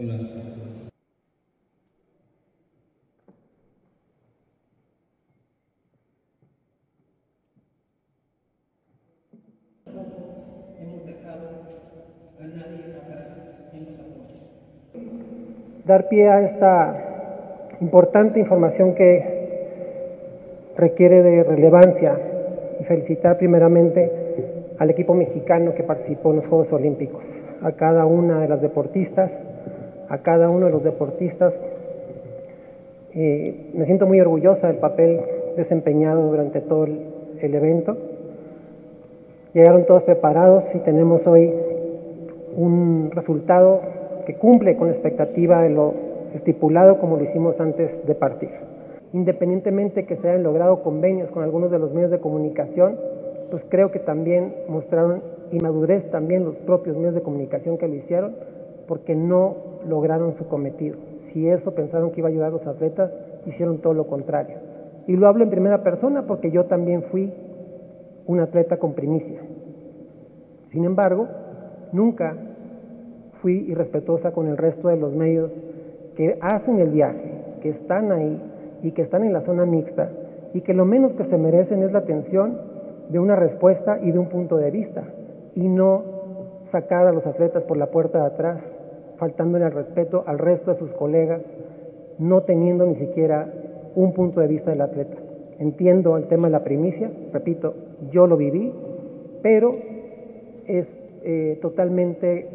Hola. Hemos dejado a nadie atrás en los apoyos. Dar pie a esta importante información que requiere de relevancia y felicitar primeramente al equipo mexicano que participó en los Juegos Olímpicos, a cada una de las deportistas, a cada uno de los deportistas. Me siento muy orgullosa del papel desempeñado durante todo el evento. Llegaron todos preparados y tenemos hoy un resultado que cumple con la expectativa de lo estipulado como lo hicimos antes de partir. Independientemente que se hayan logrado convenios con algunos de los medios de comunicación, pues creo que también mostraron inmadurez también los propios medios de comunicación que lo hicieron, porque no lograron su cometido. Si eso pensaron que iba a ayudar a los atletas, hicieron todo lo contrario. Y lo hablo en primera persona porque yo también fui un atleta con primicia. Sin embargo, nunca fui irrespetuosa con el resto de los medios que hacen el viaje, que están ahí y que están en la zona mixta y que lo menos que se merecen es la atención de una respuesta y de un punto de vista y no sacar a los atletas por la puerta de atrás, faltándole al respeto al resto de sus colegas, no teniendo ni siquiera un punto de vista del atleta. Entiendo el tema de la primicia, repito, yo lo viví, pero es totalmente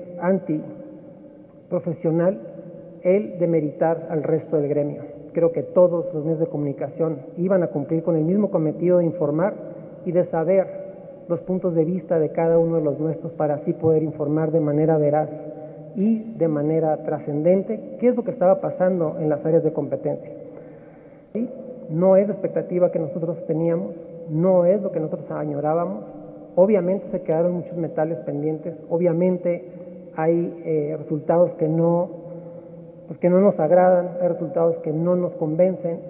antiprofesional el demeritar al resto del gremio. Creo que todos los medios de comunicación iban a cumplir con el mismo cometido de informar y de saber los puntos de vista de cada uno de los nuestros para así poder informar de manera veraz y de manera trascendente qué es lo que estaba pasando en las áreas de competencia. ¿Sí? No es la expectativa que nosotros teníamos, no es lo que nosotros añorábamos. Obviamente se quedaron muchos metales pendientes, obviamente hay resultados que no nos agradan, hay resultados que no nos convencen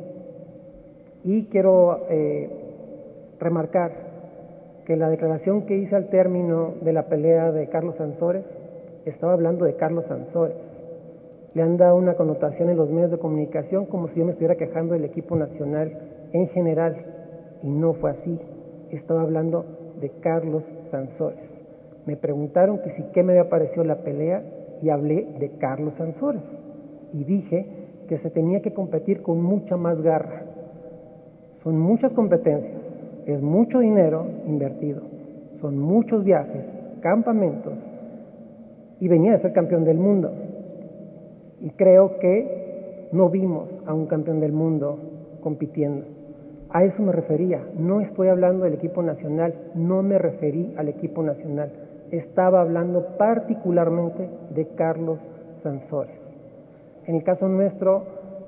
y quiero remarcar que la declaración que hice al término de la pelea de Carlos Sansores, estaba hablando de Carlos Sansores. Le han dado una connotación en los medios de comunicación como si yo me estuviera quejando del equipo nacional en general, y no fue así. Estaba hablando de Carlos Sansores. Me preguntaron que si qué me había parecido la pelea y hablé de Carlos Sansores y dije que se tenía que competir con mucha más garra. Son muchas competencias, es mucho dinero invertido, son muchos viajes, campamentos, y venía de ser campeón del mundo. Y creo que no vimos a un campeón del mundo compitiendo. A eso me refería. No estoy hablando del equipo nacional, no me referí al equipo nacional. Estaba hablando particularmente de Carlos Sansores. En el caso nuestro,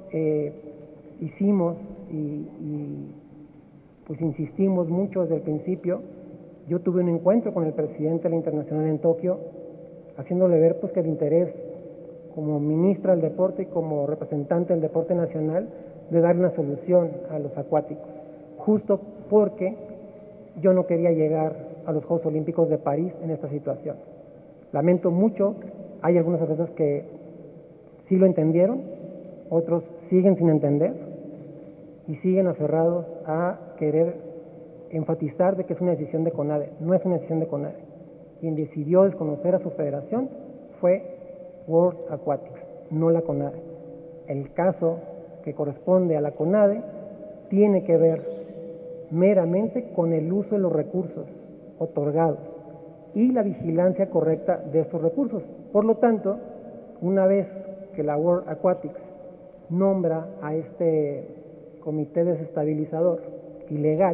hicimos y pues insistimos mucho desde el principio. Yo tuve un encuentro con el presidente de la Internacional en Tokio, haciéndole ver pues que el interés como ministra del deporte y como representante del deporte nacional de dar una solución a los acuáticos, justo porque yo no quería llegar a los Juegos Olímpicos de París en esta situación. Lamento mucho, hay algunos atletas que sí lo entendieron, otros siguen sin entender y siguen aferrados a querer enfatizar de que es una decisión de CONADE. No es una decisión de CONADE. Quien decidió desconocer a su federación fue World Aquatics, no la CONADE. El caso que corresponde a la CONADE tiene que ver meramente con el uso de los recursos otorgados y la vigilancia correcta de estos recursos. Por lo tanto, una vez que la World Aquatics nombra a este comité desestabilizador ilegal,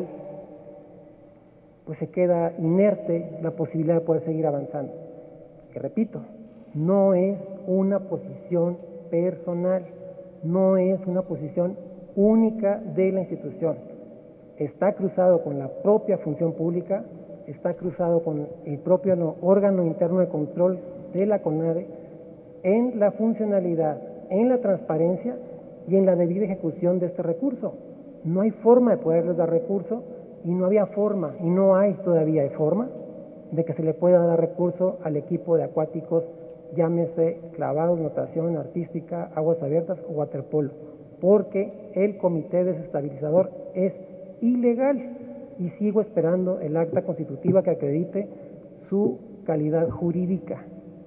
pues se queda inerte la posibilidad de poder seguir avanzando. Que repito, no es una posición personal, no es una posición única de la institución. Está cruzado con la propia función pública, está cruzado con el propio órgano interno de control de la CONADE en la funcionalidad, en la transparencia y en la debida ejecución de este recurso. No hay forma de poderles dar recurso y no había forma, y no hay todavía forma, de que se le pueda dar recurso al equipo de acuáticos llámese clavados, natación artística, aguas abiertas o waterpolo, porque el comité desestabilizador es ilegal y sigo esperando el acta constitutiva que acredite su calidad jurídica.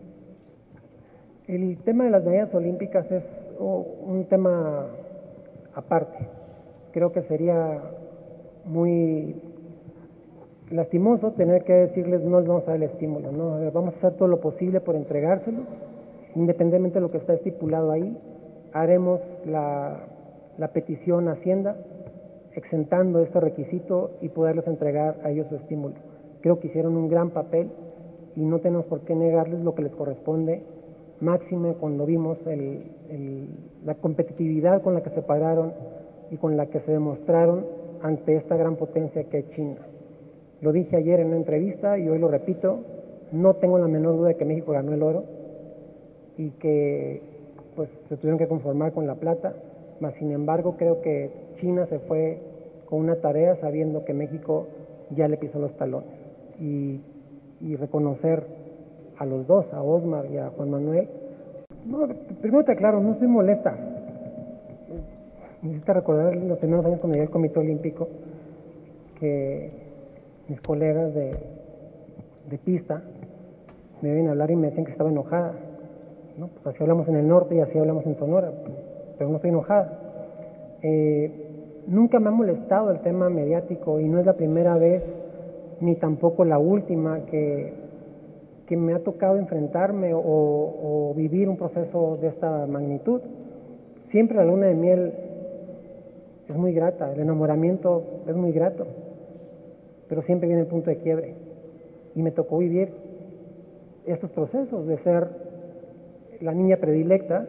El tema de las medallas olímpicas es un tema aparte. Creo que sería muy lastimoso tener que decirles no les vamos a dar el estímulo, ¿no? Vamos a hacer todo lo posible por entregárselos, independientemente de lo que está estipulado ahí. Haremos la petición a Hacienda exentando este requisito y poderles entregar a ellos su estímulo. Creo que hicieron un gran papel y no tenemos por qué negarles lo que les corresponde, máxime cuando vimos la competitividad con la que se pararon y con la que se demostraron ante esta gran potencia que es China. Lo dije ayer en una entrevista y hoy lo repito, no tengo la menor duda de que México ganó el oro y que pues se tuvieron que conformar con la plata, mas sin embargo creo que China se fue con una tarea sabiendo que México ya le pisó los talones y reconocer a los dos, a Osmar y a Juan Manuel. No, primero te aclaro, no estoy molesta. Necesito recordar los primeros años cuando llegué al Comité Olímpico que mis colegas de pista me vienen a hablar y me decían que estaba enojada, ¿no? Pues así hablamos en el norte y así hablamos en Sonora, pero no estoy enojada. Nunca me ha molestado el tema mediático y no es la primera vez ni tampoco la última que me ha tocado enfrentarme o vivir un proceso de esta magnitud. Siempre la luna de miel es muy grata, el enamoramiento es muy grato, pero siempre viene el punto de quiebre. Y me tocó vivir estos procesos de ser la niña predilecta,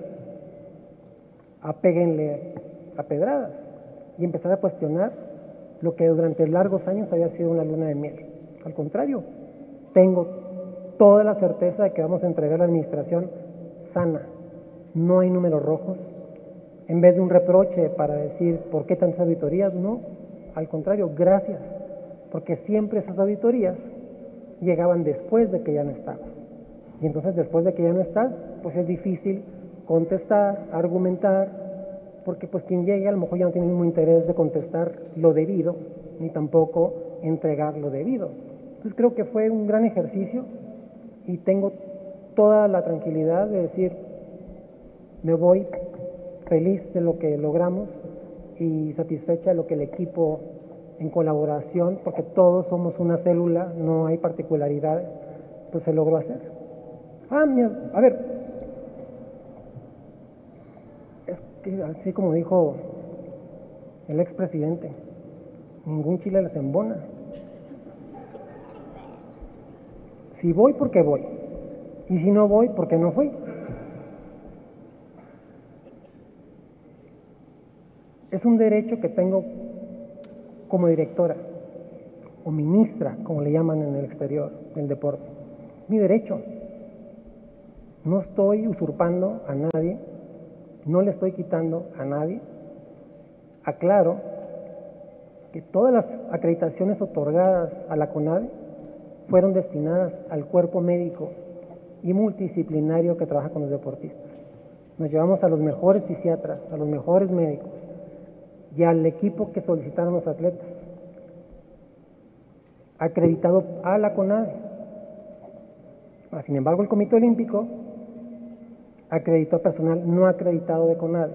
apéguenle a pedradas, y empezar a cuestionar lo que durante largos años había sido una luna de miel. Al contrario, tengo toda la certeza de que vamos a entregar la administración sana. No hay números rojos. En vez de un reproche para decir por qué tantas auditorías, no. Al contrario, gracias, porque siempre esas auditorías llegaban después de que ya no estabas. Y entonces después de que ya no estás, pues es difícil contestar, argumentar, porque pues quien llegue a lo mejor ya no tiene el mismo interés de contestar lo debido, ni tampoco entregar lo debido. Entonces creo que fue un gran ejercicio y tengo toda la tranquilidad de decir, me voy feliz de lo que logramos y satisfecha de lo que el equipo en colaboración, porque todos somos una célula, no hay particularidades, pues se logró hacer. A ver, es que así como dijo el expresidente, ningún chile les embona. Si voy, porque voy. Y si no voy, porque no fui. Es un derecho que tengo como directora o ministra, como le llaman en el exterior del deporte. Mi derecho. No estoy usurpando a nadie, no le estoy quitando a nadie. Aclaro que todas las acreditaciones otorgadas a la CONADE fueron destinadas al cuerpo médico y multidisciplinario que trabaja con los deportistas. Nos llevamos a los mejores fisiatras, a los mejores médicos y al equipo que solicitaron los atletas, acreditado a la CONADE. Sin embargo, el Comité Olímpico acreditó a personal no acreditado de CONADE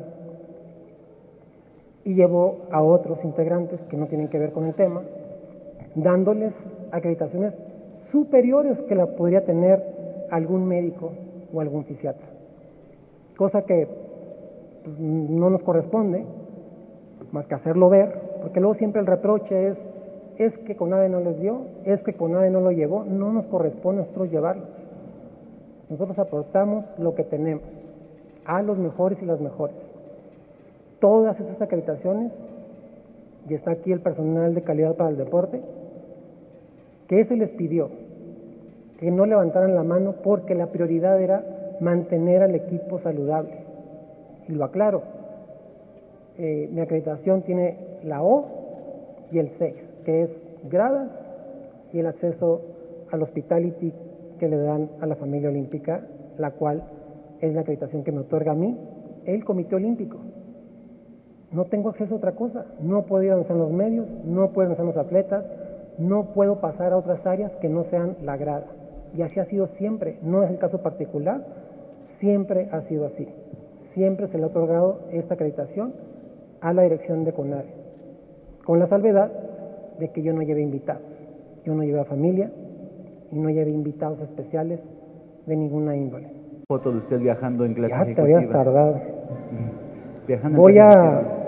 y llevó a otros integrantes que no tienen que ver con el tema, dándoles acreditaciones superiores que la podría tener algún médico o algún fisiatra, cosa que pues, no nos corresponde más que hacerlo ver, porque luego siempre el reproche es que CONADE no les dio, es que CONADE no lo llevó. No nos corresponde a nosotros llevarlo. Nosotros aportamos lo que tenemos a los mejores y las mejores. Todas esas acreditaciones, y está aquí el personal de calidad para el deporte, que se les pidió que no levantaran la mano porque la prioridad era mantener al equipo saludable. Y lo aclaro, mi acreditación tiene la O y el 6, que es gradas y el acceso al hospitality que le dan a la familia olímpica la cual es la acreditación que me otorga a mí el Comité Olímpico. No tengo acceso a otra cosa, no puedo ir a donde están los medios, no puedo ir a donde están los atletas, no puedo pasar a otras áreas que no sean la grada. Y así ha sido siempre, no es el caso particular, siempre ha sido así. Siempre se le ha otorgado esta acreditación a la dirección de CONADE, con la salvedad de que yo no lleve invitados, yo no lleve a familia y no lleve invitados especiales de ninguna índole. Foto de usted viajando en clase Ya te ejecutiva. habías tardado. Viajando en Voy clase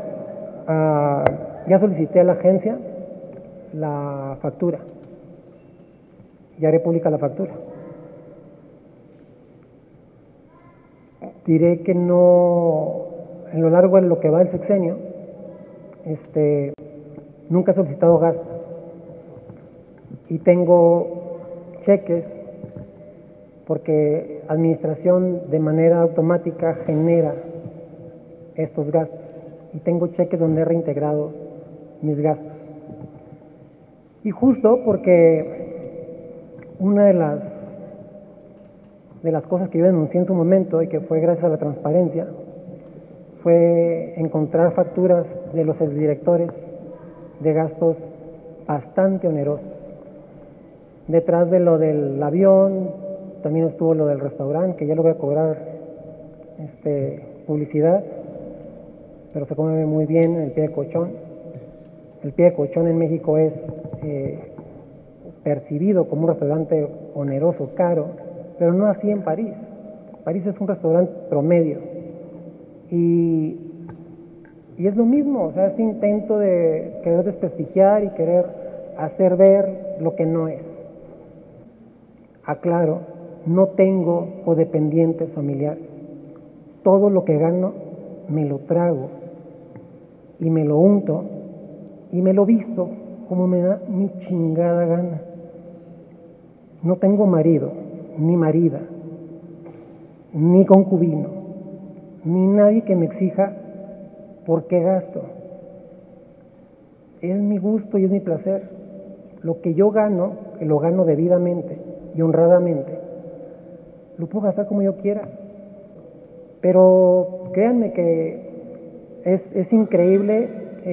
ya solicité a la agencia la factura. Ya haré pública la factura. Diré que no, en lo largo de lo que va el sexenio, nunca he solicitado gastos. Y tengo cheques porque administración de manera automática genera estos gastos. Y tengo cheques donde he reintegrado mis gastos. Y justo porque una de las cosas que yo denuncié en su momento y que fue gracias a la transparencia fue encontrar facturas de los exdirectores de gastos bastante onerosos. Detrás de lo del avión también estuvo lo del restaurante, que ya lo voy a cobrar publicidad, pero se come muy bien en el Pie de Cochón. El Pie de Cochón en México es percibido como un restaurante oneroso, caro, pero no así en París. París es un restaurante promedio. Y es lo mismo, o sea, este intento de querer desprestigiar y querer hacer ver lo que no es. Aclaro, no tengo codependientes familiares. Todo lo que gano me lo trago y me lo unto y me lo visto como me da mi chingada gana. No tengo marido, ni marida, ni concubino, ni nadie que me exija por qué gasto. Es mi gusto y es mi placer. Lo que yo gano, que lo gano debidamente y honradamente, lo puedo gastar como yo quiera. Pero créanme que es increíble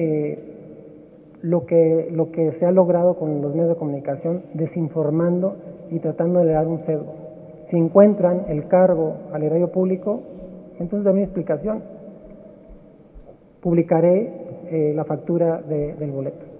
lo que se ha logrado con los medios de comunicación, desinformando y tratando de dar un sesgo. Si encuentran el cargo al erario público, entonces dame una explicación. Publicaré la factura del boleto.